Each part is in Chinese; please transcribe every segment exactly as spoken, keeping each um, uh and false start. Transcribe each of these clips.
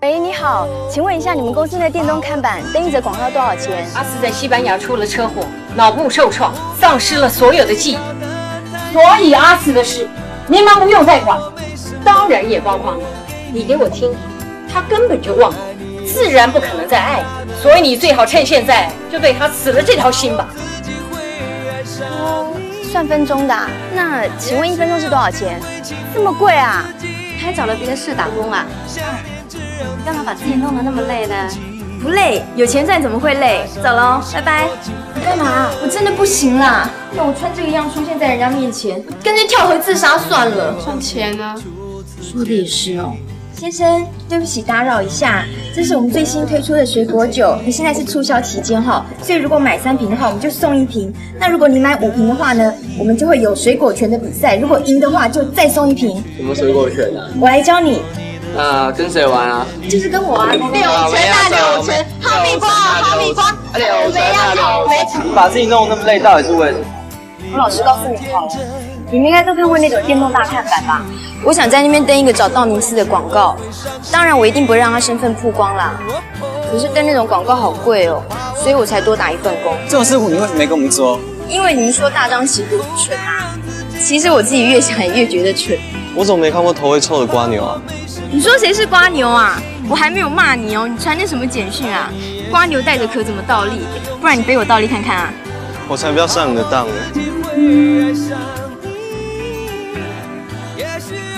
喂，你好，请问一下，你们公司的电动看板登一则广告多少钱？ 阿斯在西班牙出了车祸，脑部受创，丧失了所有的记忆，所以阿斯的事你们不用再管，当然也包括你。你给我听，他根本就忘了，自然不可能再爱你，所以你最好趁现在就对他死了这条心吧。 哦，算分钟的啊，那请问一分钟是多少钱？这么贵啊？ 还找了别的事打工啊？干嘛把自己弄得那么累呢？ 不累，有钱赚怎么会累？走喽，拜拜。你干嘛？我真的不行啦！那我穿这个样出现在人家面前，干脆跳河自杀算了。 赚钱呢？说的也是哦。 先生，对不起打扰一下，这是我们最新推出的水果酒，你现在是促销期间哈，所以如果买三瓶的话，我们就送一瓶。那如果你买五瓶的话呢，我们就会有水果拳的比赛，如果赢的话就再送一瓶。 什么水果拳啊？ 我来教你。 那跟谁玩啊？ 就是跟我啊。 柳橙啊，柳橙，哈密瓜啊，哈密瓜， 柳橙啊， 草莓。 你把自己弄那么累，到底是为什么？ 我老实告诉你好了，你们应该都看过那种电动大看板吧？我想在那边登一个找道明寺的广告，当然我一定不会让他身份曝光啦。可是登那种广告好贵哦，所以我才多打一份工。 这种事你为什么没跟我们说？ 因为你们说大张旗鼓很蠢啊，其实我自己越想也越觉得蠢。 我怎么没看过头会臭的瓜牛啊？ 你说谁是瓜牛啊？我还没有骂你哦，你传的什么简讯啊？瓜牛带着壳怎么倒立？不然你背我倒立看看啊！ 我才不要上你的当呢。 嗯。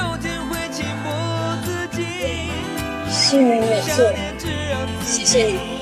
幸运没错，谢谢你。